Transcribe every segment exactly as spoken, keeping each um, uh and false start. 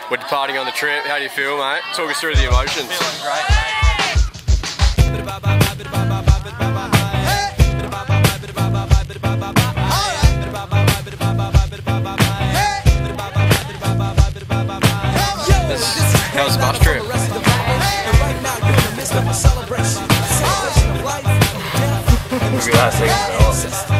We're departing on the trip. How do you feel, mate? Talk us through the emotions. Feeling great, mate. How was the bus trip? Look at that thing.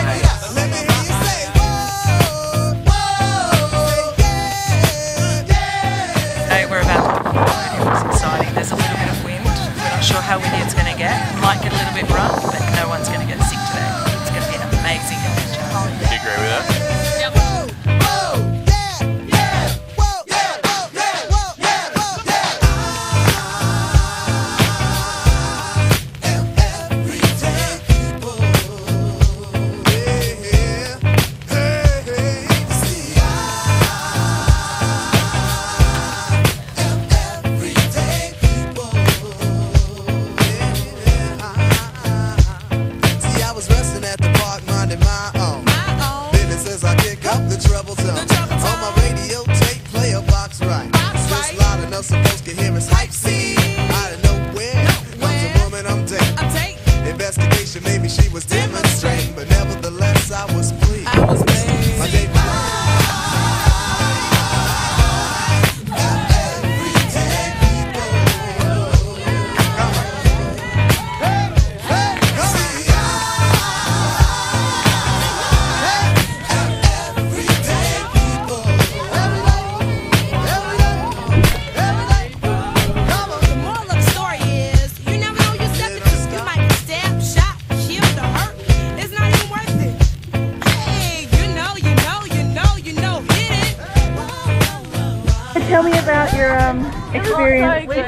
Hey, we're about to board. It was exciting. There's a little bit of wind. We're not sure how windy it's going to get. Might get a little bit rough, but no one's going to get sick today. It's going to be an amazing adventure. Do you agree with that? Yep. Maybe she was demonstrating, but nevertheless I was pleased. I was pleased. My day Tell me about your um, experience with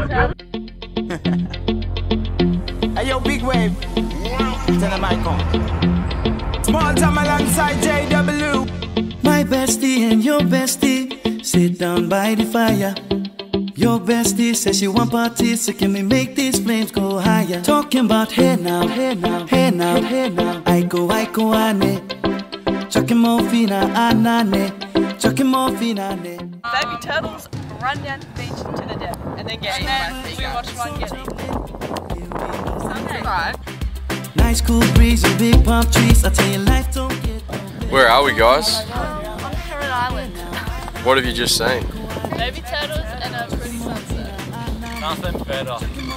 Hey yo, big wave. Tell them I come. Small time alongside J W. My bestie and your bestie sit down by the fire. Your bestie says she want parties, so can we make these flames go higher? Talking about hey now, hey now, hey now, hey now. I go, I go, ane. Chucking more fina, anane. Chucking more fina, ane. Baby turtles run down to the beach to the depth and then get and then we watch one get eaten. Sunday. Right. Nice cool breeze and big palm trees. I tell you, life don't get. Where are we, guys? Um, on Heron Island. What have you just seen? Baby turtles and a pretty sunset. Nothing better.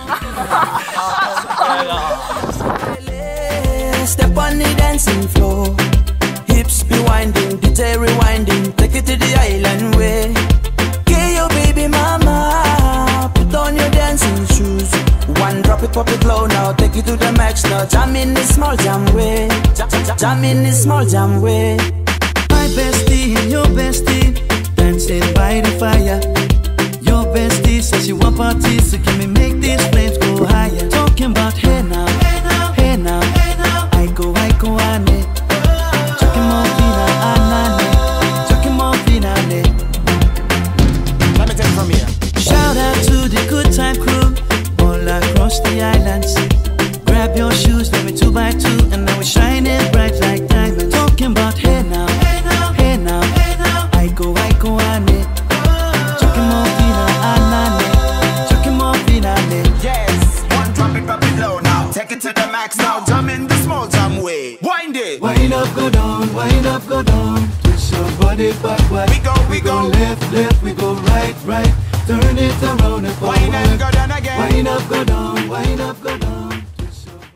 Step on the dancing floor. Hips be winding, D J rewinding. Take it to the island way. Get your baby mama. Put on your dancing shoes. One drop it, pop it low now. Take it to the max now. Jam in this small jam way. Jam, jam, jam in this small jam way. My bestie and your bestie dancing by the fire. Your bestie says she want parties, so can we make these flames go higher? Talking about hey now, hey now, hey now, hey now. I go, I go, ane. Chucking more fina, anane. Chucking more fina, ane. Let me take it from here. Shout out to the good time crew all across the islands. Grab your shoes, let me two by two, and now we're shining bright like diamonds. Talking about hey now, hey now, hey now, hey now. I go, I go, ane. Chucking more fina, anane. Chucking more fina, ane. Yes, one drop it, drop it low now. Take it to the max now. Jam in the small jam way. Wind it. Wind up, go down, wind up, go down. Twist your body backward. We go, we go. Left, left, we go right, right. Turn it around and forward. Wind and go down again. Wind up, go down, wind up, go down. Twist your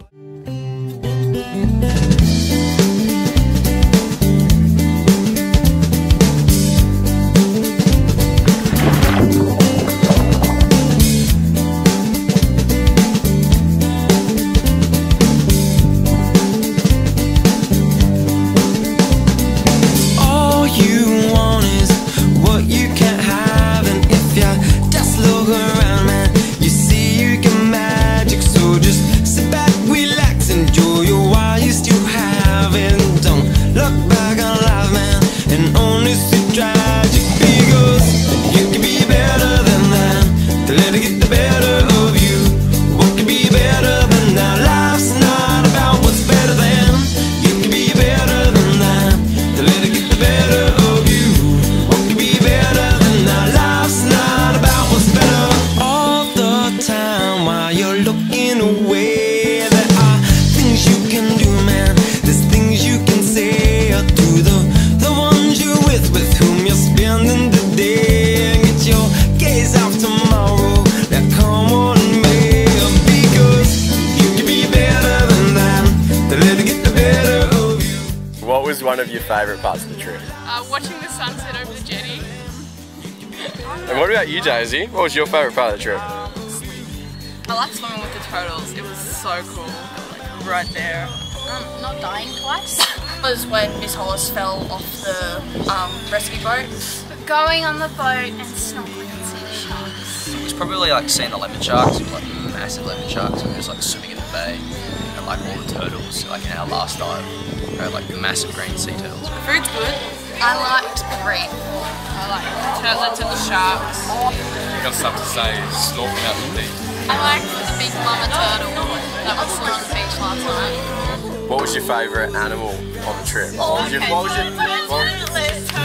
All you want is what you can't have, and if you just look around, man, you see you can magic. So of your favourite parts of the trip? Uh, watching the sunset over the jetty. And what about you, Daisy? What was your favourite part of the trip? I like swimming with the turtles. It was so cool. Like right there. Um, not dying twice was when Miss Hollis fell off the um, rescue boat. Going on the boat and snorkeling and seeing the sharks. It was probably like seeing the lemon sharks, like massive lemon sharks, and just like swimming in the bay, and like all the turtles. Like in our last dive, we had like massive green sea turtles. The food's good. I liked the reef. I like the turtlets and the sharks. I got stuff to say is snorkeling out in the deep. I liked the big mama turtle that was on the beach last night. What was your favourite animal on the trip? Oh, What was your, what was your, what was,